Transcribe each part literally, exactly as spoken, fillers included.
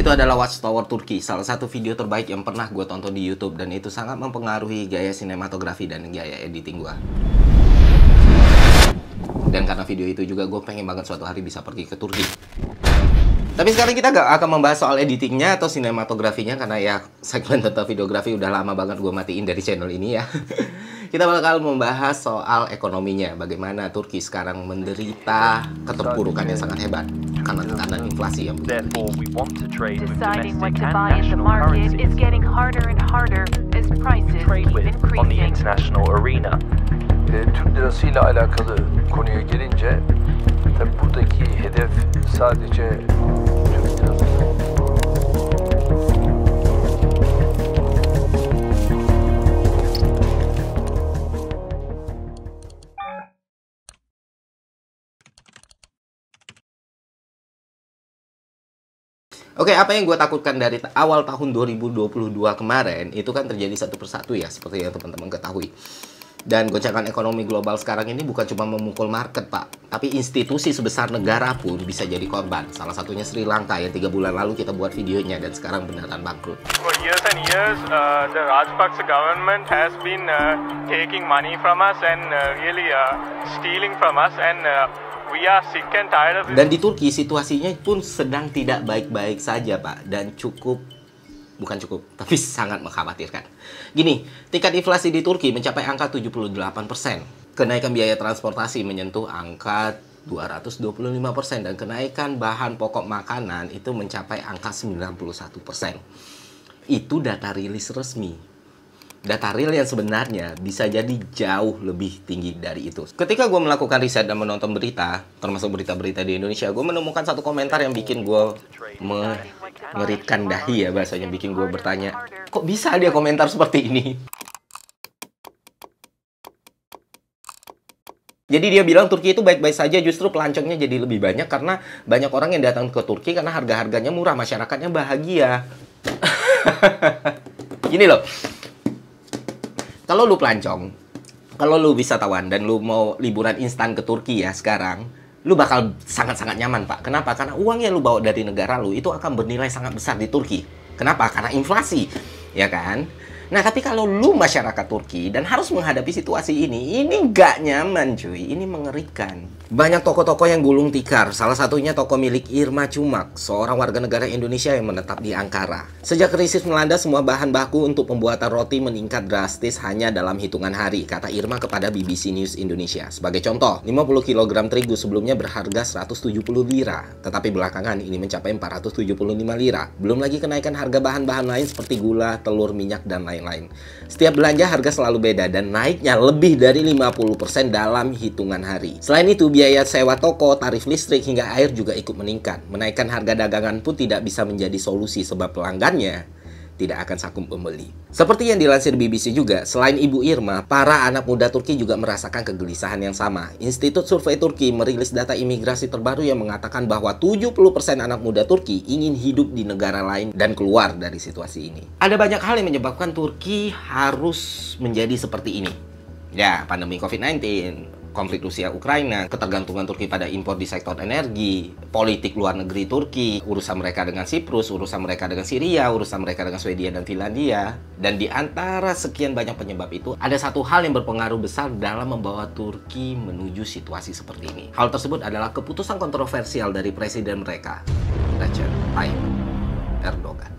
Itu adalah Watchtower Turki, salah satu video terbaik yang pernah gue tonton di YouTube, dan itu sangat mempengaruhi gaya sinematografi dan gaya editing gue. Dan karena video itu juga gue pengen banget suatu hari bisa pergi ke Turki. Tapi sekarang kita gak akan membahas soal editingnya atau sinematografinya, karena ya segmen tentang videografi udah lama banget gue matiin dari channel ini ya. Kita bakal membahas soal ekonominya, bagaimana Turki sekarang menderita keterpurukan yang sangat hebat karena tekanan inflasi yang begitu tinggi. Deciding what to buy in the market is getting harder and harder as prices keep increasing. E, Türk lirasıyla alakalı konuya gelince tabi buradaki hedef sadece Türk lirası. Oke, apa yang gue takutkan dari awal tahun dua ribu dua puluh dua kemarin itu kan terjadi satu persatu ya, seperti yang teman-teman ketahui. Dan goncangan ekonomi global sekarang ini bukan cuma memukul market, Pak, tapi institusi sebesar negara pun bisa jadi korban. Salah satunya Sri Lanka yang tiga bulan lalu kita buat videonya dan sekarang beneran bangkrut. For years and years, uh, the Rajapaksa government has been uh, taking money from us and uh, really uh, stealing from us, and uh, we are sick and tired of it. Dan di Turki situasinya pun sedang tidak baik-baik saja, Pak, dan cukup bukan cukup, tapi sangat mengkhawatirkan. Gini, tingkat inflasi di Turki mencapai angka tujuh puluh delapan persen. Kenaikan biaya transportasi menyentuh angka dua ratus dua puluh lima persen, dan kenaikan bahan pokok makanan itu mencapai angka sembilan puluh satu persen. Itu data rilis resmi. Data real yang sebenarnya bisa jadi jauh lebih tinggi dari itu. Ketika gue melakukan riset dan menonton berita, termasuk berita-berita di Indonesia, gue menemukan satu komentar yang bikin gue mengeritkan dahi ya, bahasanya, bikin gue bertanya, kok bisa dia komentar seperti ini? Jadi dia bilang Turki itu baik-baik saja, justru pelancongnya jadi lebih banyak karena banyak orang yang datang ke Turki karena harga-harganya murah, masyarakatnya bahagia. Gini loh. Kalau lu pelancong, kalau lu wisatawan dan lu mau liburan instan ke Turki ya sekarang, lu bakal sangat-sangat nyaman, Pak. Kenapa? Karena uang yang lu bawa dari negara lu itu akan bernilai sangat besar di Turki. Kenapa? Karena inflasi, ya kan? Nah, tapi kalau lu masyarakat Turki dan harus menghadapi situasi ini, ini nggak nyaman, cuy. Ini mengerikan. Banyak toko-toko yang gulung tikar. Salah satunya toko milik Irma Chumak, seorang warga negara Indonesia yang menetap di Ankara. Sejak krisis melanda, semua bahan baku untuk pembuatan roti meningkat drastis hanya dalam hitungan hari, kata Irma kepada B B C News Indonesia. Sebagai contoh, lima puluh kilogram terigu sebelumnya berharga seratus tujuh puluh lira, tetapi belakangan ini mencapai empat ratus tujuh puluh lima lira. Belum lagi kenaikan harga bahan-bahan lain seperti gula, telur, minyak, dan lain lain-lain. Setiap belanja harga selalu beda dan naiknya lebih dari lima puluh persen dalam hitungan hari. Selain itu, biaya sewa toko, tarif listrik, hingga air juga ikut meningkat. Menaikkan harga dagangan pun tidak bisa menjadi solusi sebab pelanggannya tidak akan sanggup membeli. Seperti yang dilansir B B C juga, selain Ibu Irma, para anak muda Turki juga merasakan kegelisahan yang sama. Institut Survei Turki merilis data imigrasi terbaru yang mengatakan bahwa tujuh puluh persen anak muda Turki ingin hidup di negara lain dan keluar dari situasi ini. Ada banyak hal yang menyebabkan Turki harus menjadi seperti ini. Ya, pandemi COVID sembilan belas, konflik Rusia-Ukraina, ketergantungan Turki pada impor di sektor energi, politik luar negeri Turki, urusan mereka dengan Siprus, urusan mereka dengan Syria, urusan mereka dengan Swedia dan Finlandia. Dan di antara sekian banyak penyebab itu, ada satu hal yang berpengaruh besar dalam membawa Turki menuju situasi seperti ini. Hal tersebut adalah keputusan kontroversial dari presiden mereka, Recep Tayyip Erdogan.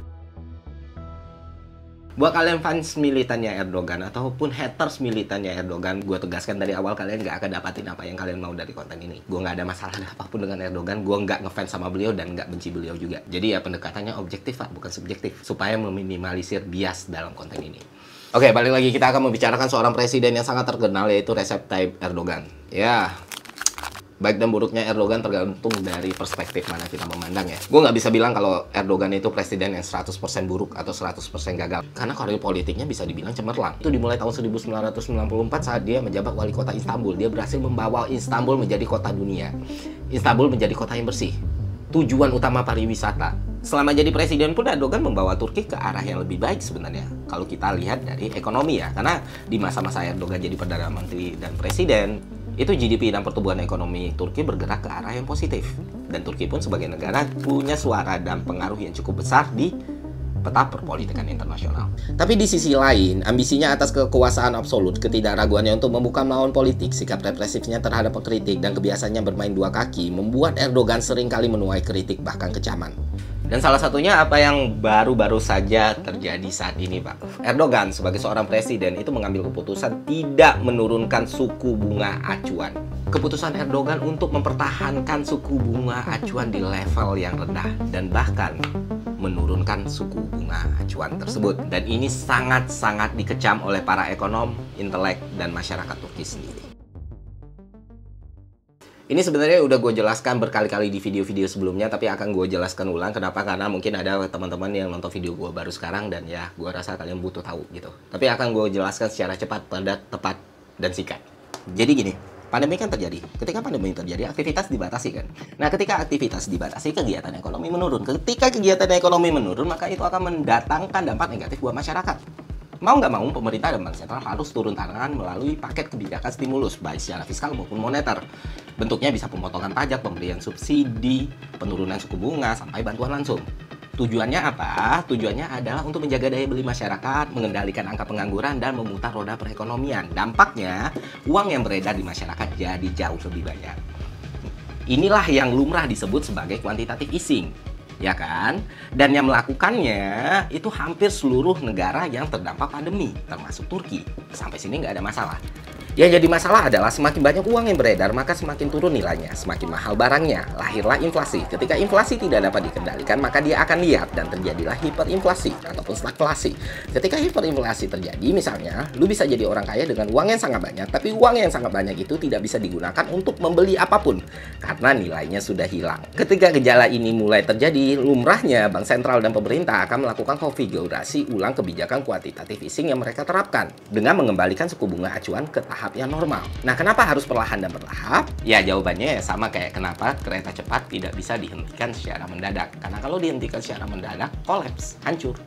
Buat kalian fans militannya Erdogan ataupun haters militannya Erdogan, gue tegaskan dari awal, kalian nggak akan dapatin apa yang kalian mau dari konten ini. Gue nggak ada masalah apapun dengan Erdogan, gue nggak ngefans sama beliau dan nggak benci beliau juga. Jadi ya pendekatannya objektif, Pak, bukan subjektif, supaya meminimalisir bias dalam konten ini. Oke, balik lagi, kita akan membicarakan seorang presiden yang sangat terkenal, yaitu Recep Tayyip Erdogan. Ya, baik dan buruknya Erdogan tergantung dari perspektif mana kita memandang ya. Gue nggak bisa bilang kalau Erdogan itu presiden yang seratus persen buruk atau seratus persen gagal. Karena karir politiknya bisa dibilang cemerlang. Itu dimulai tahun seribu sembilan ratus sembilan puluh empat saat dia menjabat wali kota Istanbul. Dia berhasil membawa Istanbul menjadi kota dunia. Istanbul menjadi kota yang bersih. Tujuan utama pariwisata. Selama jadi presiden pun Erdogan membawa Turki ke arah yang lebih baik sebenarnya. Kalau kita lihat dari ekonomi ya. Karena di masa-masa Erdogan jadi Perdana Menteri dan Presiden, itu G D P dan pertumbuhan ekonomi Turki bergerak ke arah yang positif. Dan Turki pun sebagai negara punya suara dan pengaruh yang cukup besar di peta perpolitikan internasional. Tapi di sisi lain, ambisinya atas kekuasaan absolut, ketidakraguannya untuk membuka melawan politik, sikap represifnya terhadap pengkritik, dan kebiasaannya bermain dua kaki membuat Erdogan seringkali menuai kritik bahkan kecaman. Dan salah satunya apa yang baru-baru saja terjadi saat ini, Pak. Erdogan sebagai seorang presiden itu mengambil keputusan tidak menurunkan suku bunga acuan. Keputusan Erdogan untuk mempertahankan suku bunga acuan di level yang rendah dan bahkan menurunkan suku bunga acuan tersebut. Dan ini sangat-sangat dikecam oleh para ekonom, intelek, dan masyarakat Turki sendiri. Ini sebenarnya udah gue jelaskan berkali-kali di video-video sebelumnya, tapi akan gue jelaskan ulang. Kenapa? Karena mungkin ada teman-teman yang nonton video gue baru sekarang dan ya gue rasa kalian butuh tahu gitu. Tapi akan gue jelaskan secara cepat, padat, tepat, dan singkat. Jadi gini, pandemi kan terjadi. Ketika pandemi terjadi, aktivitas dibatasi kan. Nah, ketika aktivitas dibatasi, kegiatan ekonomi menurun. Ketika kegiatan ekonomi menurun, maka itu akan mendatangkan dampak negatif buat masyarakat. Mau nggak mau, pemerintah dan bank sentral harus turun tangan melalui paket kebijakan stimulus, baik secara fiskal maupun moneter. Bentuknya bisa pemotongan pajak, pemberian subsidi, penurunan suku bunga, sampai bantuan langsung. Tujuannya apa? Tujuannya adalah untuk menjaga daya beli masyarakat, mengendalikan angka pengangguran, dan memutar roda perekonomian. Dampaknya, uang yang beredar di masyarakat jadi jauh lebih banyak. Inilah yang lumrah disebut sebagai quantitative easing, ya kan? Dan yang melakukannya itu hampir seluruh negara yang terdampak pandemi, termasuk Turki. Sampai sini nggak ada masalah. Yang jadi masalah adalah semakin banyak uang yang beredar, maka semakin turun nilainya, semakin mahal barangnya, lahirlah inflasi. Ketika inflasi tidak dapat dikendalikan, maka dia akan lihat dan terjadilah hiperinflasi ataupun stagflasi. Ketika hiperinflasi terjadi, misalnya, lu bisa jadi orang kaya dengan uang yang sangat banyak, tapi uang yang sangat banyak itu tidak bisa digunakan untuk membeli apapun, karena nilainya sudah hilang. Ketika gejala ini mulai terjadi, lumrahnya bank sentral dan pemerintah akan melakukan konfigurasi ulang kebijakan quantitative easing yang mereka terapkan, dengan mengembalikan suku bunga acuan ke tahap yang normal. Nah, kenapa harus perlahan dan bertahap? Ya, jawabannya ya sama kayak kenapa kereta cepat tidak bisa dihentikan secara mendadak. Karena kalau dihentikan secara mendadak, kolaps, hancur.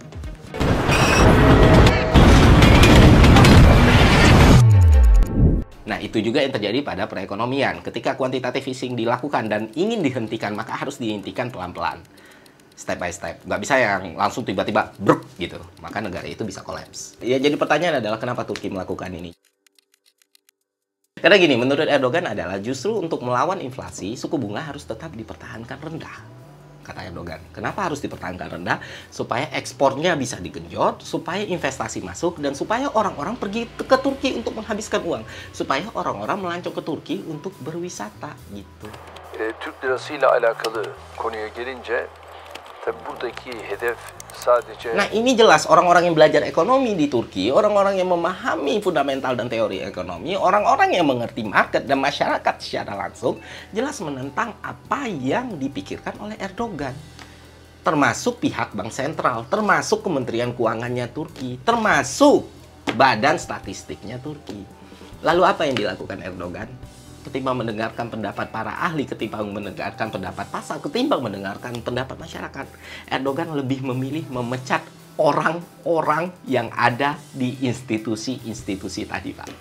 Nah, itu juga yang terjadi pada perekonomian. Ketika quantitative easing dilakukan dan ingin dihentikan, maka harus dihentikan pelan-pelan. Step by step. Nggak bisa yang langsung tiba-tiba bruk gitu. Maka negara itu bisa kolaps. Ya, jadi pertanyaan adalah kenapa Turki melakukan ini? Karena gini, menurut Erdogan adalah justru untuk melawan inflasi, suku bunga harus tetap dipertahankan rendah. Kata Erdogan. Kenapa harus dipertahankan rendah? Supaya ekspornya bisa digenjot, supaya investasi masuk, dan supaya orang-orang pergi ke Turki untuk menghabiskan uang. Supaya orang-orang melancong ke Turki untuk berwisata gitu. E, Türk lirasıyla alakalı konuya gelince, tabii buradaki hedef sadece... Nah, ini jelas orang-orang yang belajar ekonomi di Turki, orang-orang yang memahami fundamental dan teori ekonomi, orang-orang yang mengerti market dan masyarakat secara langsung, jelas menentang apa yang dipikirkan oleh Erdogan. Termasuk pihak bank sentral, termasuk Kementerian Keuangannya Turki, termasuk badan statistiknya Turki. Lalu apa yang dilakukan Erdogan? Ketimbang mendengarkan pendapat para ahli, ketimbang mendengarkan pendapat pasar, ketimbang mendengarkan pendapat masyarakat, Erdogan lebih memilih memecat orang-orang yang ada di institusi-institusi tadi, Pak.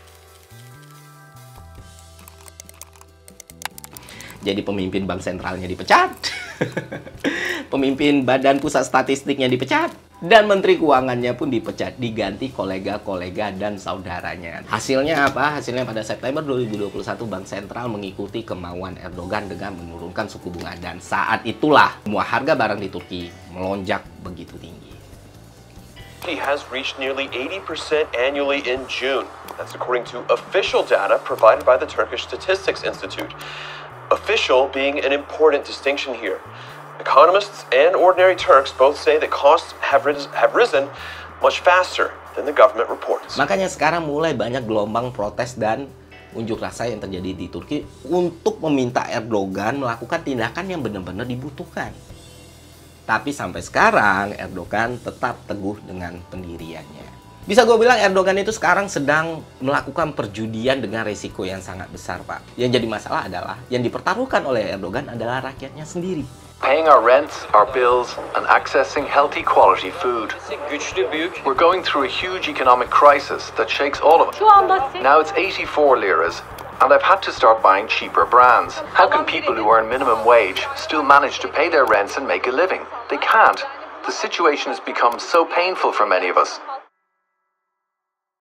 Jadi pemimpin bank sentralnya dipecat, pemimpin badan pusat statistiknya dipecat, dan menteri keuangannya pun dipecat, diganti kolega-kolega dan saudaranya. Hasilnya apa? Hasilnya pada September dua ribu dua puluh satu bank sentral mengikuti kemauan Erdogan dengan menurunkan suku bunga, dan saat itulah semua harga barang di Turki melonjak begitu tinggi. Turkey has reached nearly eighty percent annually in June. That's according to official data provided by the Turkish Statistics Institute. Official being an important distinction here. Economists and ordinary Turks both say that costs have, ris have risen much faster than the government reports. Makanya sekarang mulai banyak gelombang protes dan unjuk rasa yang terjadi di Turki untuk meminta Erdogan melakukan tindakan yang benar-benar dibutuhkan. Tapi sampai sekarang Erdogan tetap teguh dengan pendiriannya. Bisa gue bilang Erdogan itu sekarang sedang melakukan perjudian dengan resiko yang sangat besar, Pak. Yang jadi masalah adalah yang dipertaruhkan oleh Erdogan adalah rakyatnya sendiri. Paying our rents, our bills, and accessing healthy quality food. We're going through a huge economic crisis that shakes all of us. Now it's eighty-four liras, and I've had to start buying cheaper brands. How can people who earn minimum wage still manage to pay their rents and make a living? They can't. The situation has become so painful for many of us